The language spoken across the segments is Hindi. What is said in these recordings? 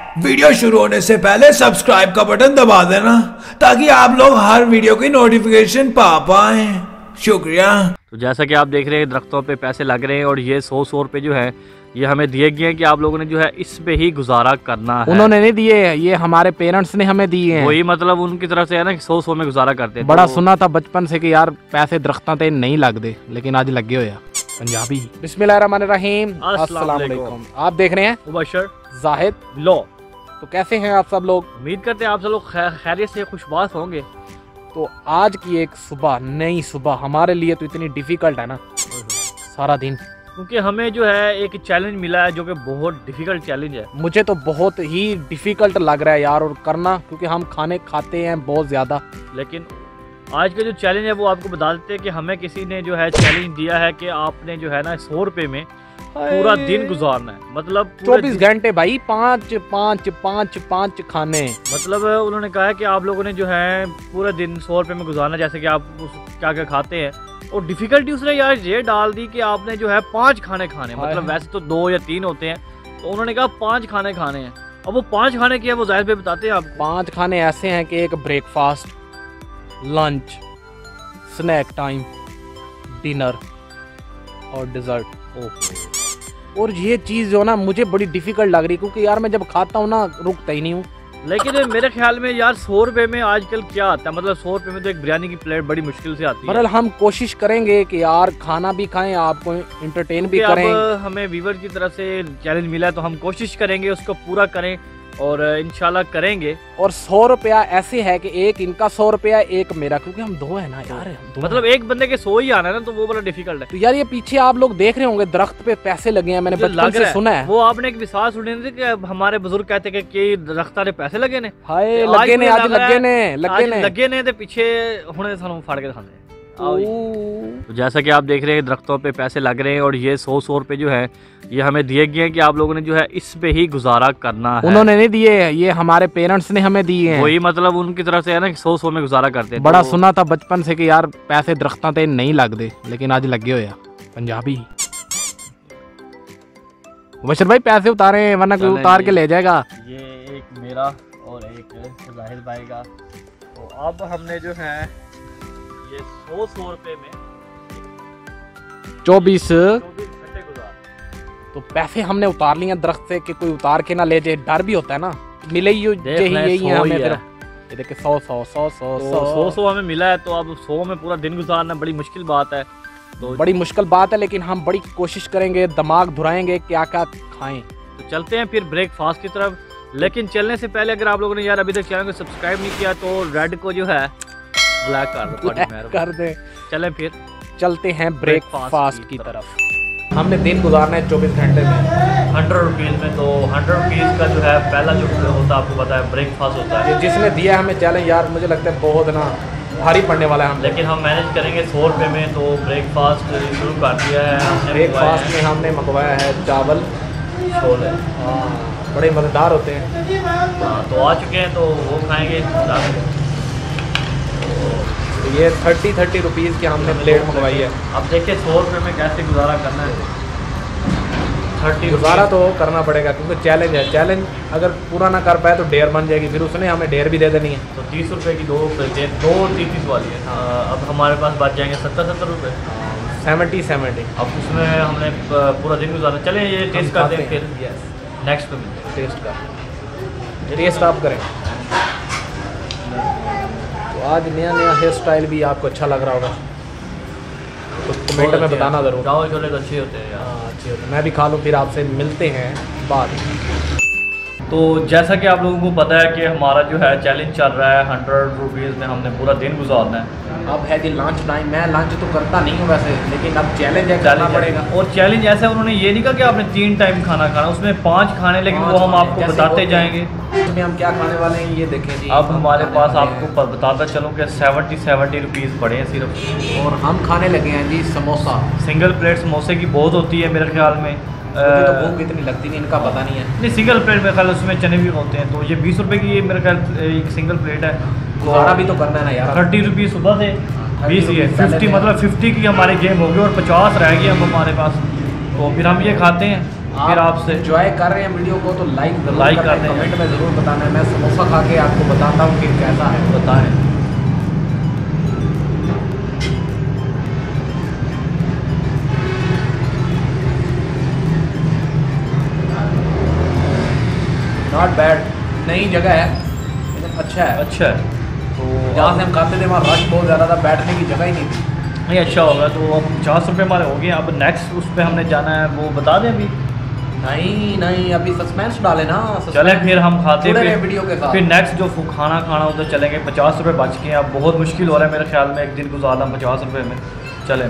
वीडियो शुरू होने से पहले सब्सक्राइब का बटन दबा देना ताकि आप लोग हर वीडियो की नोटिफिकेशन पा पाए। शुक्रिया। तो जैसा कि आप देख रहे हैं दरख्तों पे पैसे लग रहे हैं और ये 100 रुपये जो है ये हमें दिए गए हैं कि आप लोगों ने जो है इस पे ही गुजारा करना है। उन्होंने नहीं दिए, ये हमारे पेरेंट्स ने हमें दिए हैं। वही मतलब उनकी तरफ से है ना कि 100 में गुजारा करते हैं। बड़ा सुना था बचपन से कि यार पैसे दरख्तां ते नहीं लगते, लेकिन आज लगे हुए पंजाबी। बिस्मिल्लाहिर्रहमानिर्रहीम, अस्सलाम वालेकुम। आप देख रहे हैं मुबशर जाहिद लो। तो कैसे हैं आप सब लोग? उम्मीद करते हैं आप सब लोग खैरियत से खुशबाश होंगे। तो आज की एक सुबह, नई सुबह हमारे लिए तो इतनी डिफिकल्ट है ना सारा दिन, क्योंकि हमें जो है एक चैलेंज मिला है जो कि बहुत डिफिकल्ट चैलेंज है। मुझे तो बहुत ही डिफिकल्ट लग रहा है यार और करना, क्योंकि हम खाने खाते हैं बहुत ज़्यादा। लेकिन आज का जो चैलेंज है वो आपको बता देते हैं कि हमें किसी ने जो है चैलेंज दिया है कि आपने जो है ना 100 रुपये में पूरा दिन गुजारना है। मतलब 24 घंटे भाई, पाँच पाँच पाँच पाँच खाने। मतलब उन्होंने कहा है कि आप लोगों ने जो है पूरा दिन 100 रुपये में गुजारना, जैसे कि आप क्या क्या खाते हैं। और डिफिकल्टी उसने यार ये डाल दी कि आपने जो है 5 खाने खाने, मतलब वैसे तो 2 या 3 होते हैं, तो उन्होंने कहा 5 खाने खाने हैं। अब वो 5 खाने क्या है वो जाहिर पे बताते हैं आप। 5 खाने ऐसे हैं कि एक breakfast, lunch, snack time, dinner और डिज़र्ट। और ये चीज़ जो ना मुझे बड़ी डिफिकल्ट लग रही, क्योंकि यार मैं जब खाता हूँ ना रुकता ही नहीं हूँ। लेकिन मेरे ख्याल में यार 100 रुपये में आजकल क्या आता है, मतलब 100 रुपये में तो एक बिरयानी की प्लेट बड़ी मुश्किल से आती है। मतलब हम कोशिश करेंगे कि यार खाना भी खाएं, आपको इंटरटेन भी करें। अब हमें व्यूवर की तरफ से चैलेंज मिला है तो हम कोशिश करेंगे उसको पूरा करें और इंशाल्लाह करेंगे। और 100 रुपया ऐसे है कि एक इनका 100 रुपया, एक मेरा, क्योंकि हम 2 है ना यार। मतलब एक बंदे के 100 ही आना है ना, तो वो बड़ा डिफिकल्ट है। तो यार ये पीछे आप लोग देख रहे होंगे दरख्त पे पैसे लगे हैं, मैंने बचपन से सुना है। वो आपने एक मिसाल सुनी थी कि हमारे बुजुर्ग कहते हैं कि दरख्तां ने पैसे लगे ने। हाय लगे ने, आज लगे ने ते पीछे हुणे सानू फाड़ के खाने। तो जैसा कि आप देख रहे हैं दरख्तों पे पैसे लग रहे हैं और ये 100 रुपये जो है ये हमें दिए गए हैं कि आप लोगों ने जो है इस पे ही गुजारा करना है। उन्होंने नहीं दिए, ये हमारे पेरेंट्स ने हमें दिए हैं। वही मतलब उनकी तरफ से है ना कि 100 में गुजारा करते हैं। बड़ा सुना था बचपन से कि यार पैसे दरख्तां ते नहीं लगते, लेकिन आज लगे हुए पंजाबी। बशर भाई पैसे उतारे, वरना कोई उतार के ले जाएगा। ये एक मेरा और एक जाहिद भाई का। तो अब हमने जो है ये 100 रुपये में 24 घंटे गुजार। तो पैसे हमने उतार लिए दरख्त से कि कोई उतार के ना ले जाए, डर भी होता है ना। मिले ही यही है हमें। फिर ये देखिए 100 हमें मिला है, तो अब 100 में पूरा दिन गुजारना बड़ी मुश्किल बात है। तो बड़ी मुश्किल बात है, लेकिन हम बड़ी कोशिश करेंगे, दिमाग धुराएंगे क्या क्या खाएं। तो चलते हैं फिर ब्रेकफास्ट की तरफ। लेकिन चलने से पहले अगर आप लोगों ने यार अभी तक चैनल को सब्सक्राइब नहीं किया तो रेड को जो है ब्लैक कर दे। चलें फिर चलते हैं ब्रेकफास्ट की तरफ। हमने दिन गुजारना है 24 घंटे में 100 रुपीज़ में। तो 100 रुपीज़ का जो है पहला जो होता है आपको पता है ब्रेकफास्ट होता है। ये जिसने दिया हमें चैलेंज यार, मुझे लगता है बहुत ना भारी पड़ने वाला है हम, लेकिन हम मैनेज करेंगे 100 रुपये में। तो ब्रेकफास्ट शुरू कर दिया है हमने। ब्रेकफास्ट में हमने मंगवाया है चावल छोले। बड़े मज़ेदार होते हैं। हाँ तो आ चुके हैं, तो वो खाएँगे। तो ये 30 रुपीज़ की हमने प्लेट मंगवाई है। अब देखिए 100 रुपये में कैसे गुजारा करना है। 30 गुजारा तो करना पड़ेगा, क्योंकि चैलेंज है। चैलेंज अगर पूरा ना कर पाए तो डेयर बन जाएगी, फिर उसने हमें डेयर भी दे देनी है। तो 30 रुपये की 2 30 वाली है। अब हमारे पास बच जाएंगे 70 रुपये। 70। अब उसमें हमने पूरा दिन गुजारा। चलें ये टेस्ट करते हैं, फिर नेक्स्ट पे मिलते हैं। टेस्ट का टेस्ट आप करें। तो आज नया हेयर स्टाइल भी आपको अच्छा लग रहा होगा, तो कमेंट में बताना ज़रूर। चावल छोले तो अच्छे होते हैं यार। अच्छे होते हैं। मैं भी खा लूँ, फिर आपसे मिलते हैं बाद। तो जैसा कि आप लोगों को पता है कि हमारा जो है चैलेंज चल रहा है 100 रुपीज़ में हमने पूरा दिन गुजारना है। अब है जी लंच टाइम। मैं लंच तो करता नहीं हूँ वैसे, लेकिन अब चैलेंज है, करना पड़ेगा। और चैलेंज ऐसा है, उन्होंने ये नहीं कहा कि आपने 3 टाइम खाना खाना, उसमें 5 खाने, लेकिन वो हम आपको बताते जाएंगे। इसमें हम क्या खाने वाले हैं ये देखें जी। अब हमारे पास आपको बताता चलूँ कि 70 रुपीज़ पड़े हैं सिर्फ। और हम खाने लगे हैं जी समोसा। सिंगल प्लेट समोसे की बहुत होती है मेरे ख्याल में। मुझे तो भूख कितनी लगती नहीं, इनका पता नहीं है। नहीं सिंगल प्लेट मेरे ख्याल उसमें चने भी होते हैं। तो ये 20 रुपये की मेरे ख्याल एक सिंगल प्लेट है। गुजारा भी तो करना है ना यार। 30 रुपीज़ सुबह से 20 ये 50, मतलब 50 की हमारी गेम होगी और 50 रह गई अब हमारे पास। तो फिर हम ये खाते हैं। फिर आपसे एंजॉय कर रहे हैं वीडियो को तो लाइक लाइक करना है, करना है। कमेंट में ज़रूर बताना है। मैं समोसा खा के आपको बताता हूँ कि कैसा है। बताएं। नॉट बैड, नई जगह है लेकिन अच्छा है। अच्छा है तो जहाँ से हम खाते थे वहाँ रश बहुत ज़्यादा था, बैठने की जगह ही नहीं थी। नहीं अच्छा होगा। तो अब 50 रुपये हमारे हो गए। अब नेक्स्ट उस पर हमने जाना है, वो बता दें अभी। नहीं अभी सस्पेंस डाले ना। चले फिर हम खाते जुड़े रहे फिर वीडियो के साथ। फिर नेक्स्ट जो खाना उधर चलेंगे। 50 रुपये बच गए। अब बहुत मुश्किल हो रहा है मेरे ख्याल में एक दिन गुजारना 50 रुपये में। चलें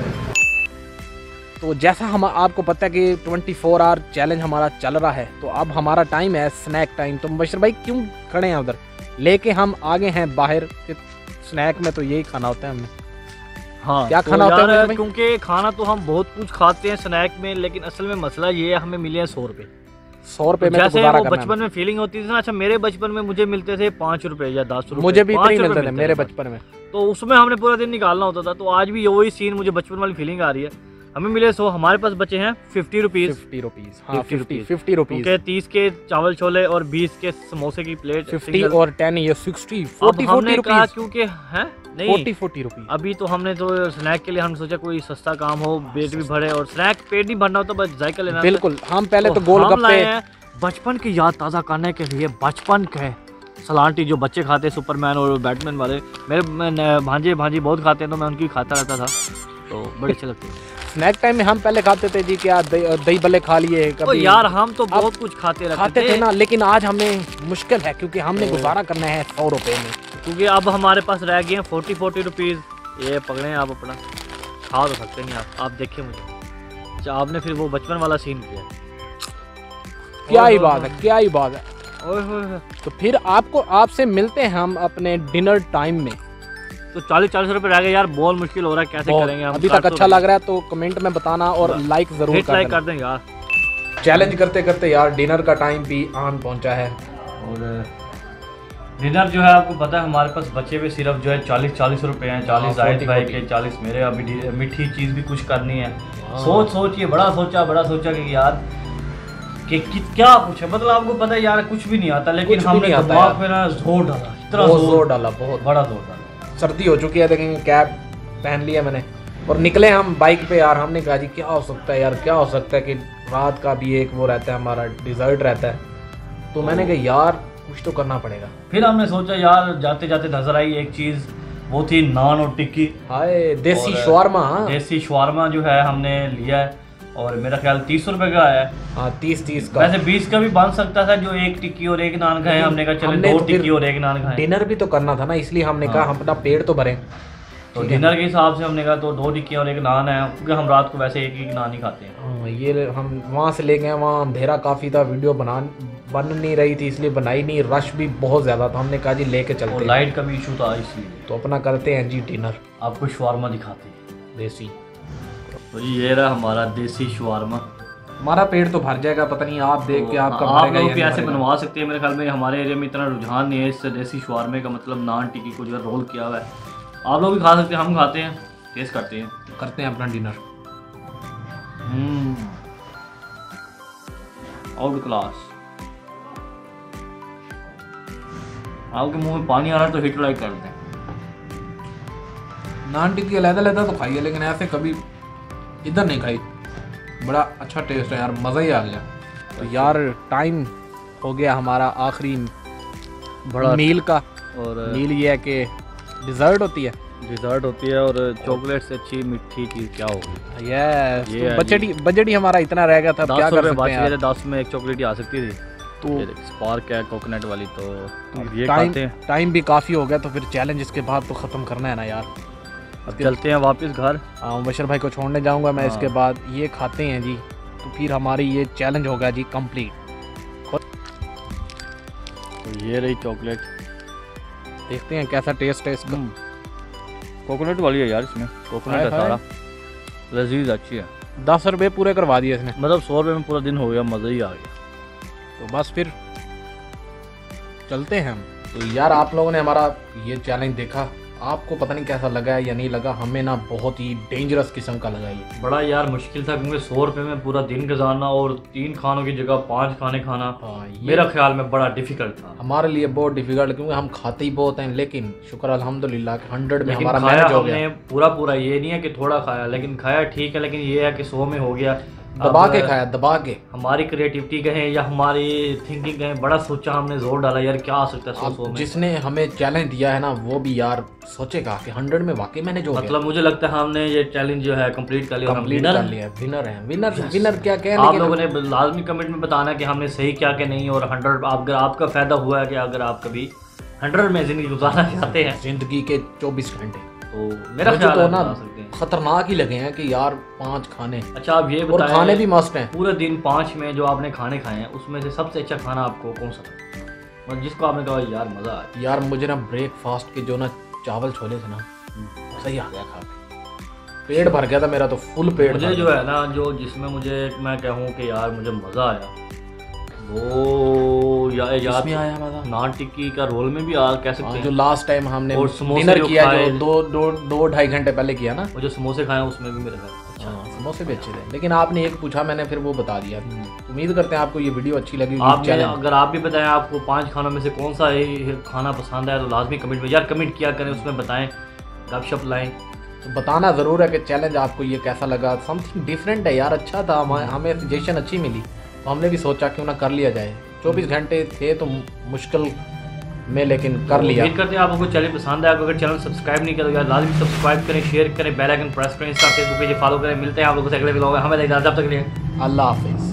तो जैसा हम आपको पता है कि 24 आवर चैलेंज हमारा चल रहा है, तो अब हमारा टाइम है स्नैक टाइम। तो मुबशर भाई क्यों खड़े हैं उधर, लेके हम आगे हैं बाहर। स्नैक में तो यही खाना होता है हमने। हाँ क्या तो खाना होता है यार, भाई? क्योंकि खाना तो हम बहुत कुछ खाते हैं स्नैक में, लेकिन असल में मसला ये है हमें मिले हैं 100 रुपये। 100 रुपये में तो जैसे गुजारा वो करना बचपन में फीलिंग होती थी ना। अच्छा मेरे बचपन में मुझे मिलते थे 5 रुपए या 10 रुपए। मुझे भी 5 इतने ही रुपए मिलते थे मेरे बस। बचपन में। तो उसमें हमने पूरा दिन निकालना होता था। तो आज भी वही सीन, मुझे बचपन वाली फीलिंग आ रही है। हमें मिले 100, हमारे पास बचे हैं 50 रुपीज़। 50 रुपीज़, हाँ 50 50 रुपीज़। क्योंकि 30 के चावल छोले और 20 के समोसे की प्लेट 50 और 10 ये 60 अब 40 हमने कहा रुपीज़, क्योंकि है नहीं 40 रुपीज़। अभी तो हमने तो स्नैक के लिए हम सोचा कोई सस्ता काम हो, पेट भी भरे और स्नैक पेट नहीं भरना होता, बस जायका लेना। बिल्कुल, हम पहले तो हम गोलगप्पे लाए हैं बचपन की याद ताज़ा करने के लिए। बचपन के सलांटी जो बच्चे खाते हैं, सुपरमैन और बैटमैन वाले, मेरे भांजे बहुत खाते हैं तो मैं उनकी खाता रहता था, तो बड़े अच्छे लगते हैं। स्नैक टाइम में हम पहले खाते थे जी, क्या दही बल्ले खा लिए तो कभी। यार हम तो बहुत कुछ खाते थे ना, लेकिन आज हमें मुश्किल है क्योंकि हमने गुजारा करना है 100 रुपये में। क्योंकि अब हमारे पास रह गए हैं 40 रुपीज़। ये पकड़े आप अपना, खा तो सकते नहीं आप देखिए मुझे। अच्छा आपने फिर वो बचपन वाला सीन किया। क्या ही बात है, क्या ही बात है। ओए होए। तो फिर आपसे मिलते हैं हम अपने डिनर टाइम में। तो 40 रुपए रह गए यार, बहुत मुश्किल हो रहा है, कैसे करेंगे हम। अभी तक अच्छा लग रहा है तो कमेंट में बताना और लाइक जरूर लाइक कर दें यार। चैलेंज करते करते यार डिनर का टाइम भी आन पहुंचा है। और डिनर जो है आपको पता है हमारे पास बचे हुए सिर्फ जो है 40 रुपए हैं। 40 जाहिद भाई के, 40 मेरे। अभी मीठी चीज़ भी कुछ करनी है। सोचिए बड़ा सोचा कि यार कि क्या पूछे, मतलब आपको पता है यार कुछ भी नहीं आता, लेकिन हमने दिमाग पे ना जोर डाला, इतना जोर डाला, बहुत बड़ा जोर डाला। सर्दी हो चुकी है, देखेंगे कैप पहन लिया मैंने और निकले हम बाइक पे यार। हमने कहा जी क्या हो सकता है यार, क्या हो सकता है कि रात का भी एक वो रहता है हमारा डिजर्ट रहता है। तो मैंने कहा यार कुछ तो करना पड़ेगा। फिर हमने सोचा यार जाते जाते नजर आई एक चीज़, वो थी नान और टिक्की। हाय देसी शवारमा। देसी शवारमा जो है हमने लिया है और मेरा ख्याल 30 रुपए का आया है। हाँ 30 का। वैसे 20 का भी बन सकता था, जो एक टिक्की और एक नान खाए। हमने कहा चले 2 टिक्की और एक नान खाए। डिनर भी तो करना था ना, इसलिए हमने कहा हम अपना पेट तो भरें। तो डिनर के हिसाब से हमने कहा तो 2 टिक्की और एक नान है, क्योंकि हम रात को वैसे एक नान ही खाते हैं। हाँ ये हम वहाँ से ले गए, वहाँ अंधेरा काफ़ी था, वीडियो बन नहीं रही थी इसलिए बनाई नहीं। रश भी बहुत ज़्यादा था, हमने कहा जी लेके चलते हैं। लाइट का भी इशू था इसलिए। तो अपना करते हैं जी डिनर। आपको शवारमा दिखाते हैं देसी। तो ये रहा हमारा देसी शवारमा। हमारा पेट तो भर जाएगा, पता नहीं आप देख के आपका आप लोग भी ऐसे बनवा सकते हैं। मेरे ख्याल में हमारे एरिया में इतना रुझान नहीं है इस देसी शवारमे का, मतलब नान टिक्की को जो है रोल किया हुआ है। आप लोग भी खा सकते हैं, हम खाते हैं, टेस्ट करते हैं, करते हैं अपना डिनर। Out class. आपके मुंह में पानी आ रहा है तो हिट लाइक कर दें। नान टिक्की अलग-अलग तो खाई है, लेकिन ऐसे कभी इधर नहीं खाई। बड़ा अच्छा टेस्ट है यार, मज़ा ही आ गया। तो यार टाइम हो गया हमारा आखिरी बड़ा मील का। और मील ये है कि डिज़र्ट होती है, डिज़र्ट होती है और चॉकलेट से अच्छी मीठी चीज़ क्या होगी। ये बजट ही हमारा इतना रह गया था, क्या कर सकते हैं। 10 में एक चॉकलेट ही आ सकती थी। तो स्पार्क है कोकोनट वाली। तो ये टाइम भी काफ़ी हो गया, तो फिर चैलेंज इसके बाद तो ख़त्म करना है ना यार। अब चलते हैं वापस घर। हाँ बशर भाई को छोड़ने जाऊंगा मैं। इसके बाद ये खाते हैं जी, तो फिर हमारी ये चैलेंज होगा जी कंप्लीट। तो ये रही चॉकलेट, देखते हैं कैसा टेस्ट है इसका। कोकोनट वाली है यार, इसमें कोकोनट है सारा, लजीज अच्छी है। 10 रुपये पूरे करवा दिए इसने, मतलब 100 रुपये में पूरा दिन हो गया, मज़ा ही आ गया। तो बस फिर चलते हैं हम। तो यार आप लोगों ने हमारा ये चैलेंज देखा, आपको पता नहीं कैसा लगा है या नहीं लगा, हमें ना बहुत ही डेंजरस किस्म का लगा ये। बड़ा यार मुश्किल था क्योंकि 100 रुपये में पूरा दिन गुजारना और 3 खानों की जगह 5 खाने खाना मेरा ख्याल में बड़ा डिफिकल्ट था हमारे लिए, बहुत डिफिकल्ट, क्योंकि हम खाते ही बहुत हैं। लेकिन शुक्र अल्हम्दुलिल्लाह कि 100 में लेकिन हमारा खाया मैनेज हो गया। हमने पूरा ये नहीं है कि थोड़ा खाया, लेकिन खाया ठीक है, लेकिन ये है कि 100 में हो गया। दबा के खाया, दबा के। हमारी क्रिएटिविटी कहें या हमारी थिंकिंग कहें, बड़ा सोचा हमने, जोर डाला यार क्या आ सकता है 100 में। जिसने हमें चैलेंज दिया है ना वो भी यार सोचेगा कि 100 में वाकई मैंने जो मतलब मुझे लगता है हमने ये चैलेंज जो है कंप्लीट कर लिया, कंप्लीट कर लिया। विनर है, विनर क्या कहने। आप लोगों ने लाजमी कमेंट में बताना कि हमने सही क्या कि नहीं, और 100 अगर आपका फायदा हुआ है कि अगर आप कभी 100 में जिंदगी गुजारना चाहते हैं, जिंदगी के 24 घंटे, तो मेरा ख्याल तो है ना बता सकते हैं। खतरनाक ही लगे हैं कि यार 5 खाने। अच्छा आप ये और बताएं, खाने भी मस्त हैं। पूरे दिन 5 में जो आपने खाने खाए हैं उसमें से सबसे अच्छा खाना आपको कौन सा था, मतलब जिसको आपने कहा यार मजा आया? यार मुझे ना ब्रेकफास्ट के जो ना चावल छोले थे ना, सही आ गया खा के, पेट भर गया था मेरा, तो फुल पेट। मुझे जो है ना, जो जिसमें मुझे मैं कहूँ कि यार मुझे मजा आया, वो याद आया मजा, नान टिक्की का रोल में भी कह सकते हैं, जो लास्ट टाइम हमने और समोसे डिनर जो किया, खाए, जो 2-2.5 घंटे पहले किया ना, वो जो समोसे खाए उसमें भी मेरे साथ अच्छा। समोसे भी अच्छे थे। लेकिन आपने एक पूछा, मैंने फिर वो बता दिया। उम्मीद करते हैं आपको ये वीडियो अच्छी लगी। आपने अगर आप भी बताएं आपको 5 खानों में से कौन सा खाना पसंद है तो लाजमी कमेंट में यार कमेंट किया करें, उसमें बताएं, गपशप लाएं। तो बताना ज़रूर है कि चैलेंज आपको ये कैसा लगा। समथिंग डिफरेंट है यार, अच्छा था। हमें सजेशन अच्छी मिली तो हमने भी सोचा क्यों ना कर लिया जाए। 24 घंटे थे तो मुश्किल में, लेकिन कर लिया। उम्मीद करते हैं आपको चैनल पसंद है। अगर चैनल सब्सक्राइब नहीं करेगा लाजमी सब्सक्राइब करें, शेयर करें, बेल आइकन प्रेस करें, इंस्टा फेसबुक पेज फॉलो करें। मिलते हैं आप लोगों से अगले वीडियो में। हमें इजाज़त, तब तक के लिए अल्लाह हाफिज़।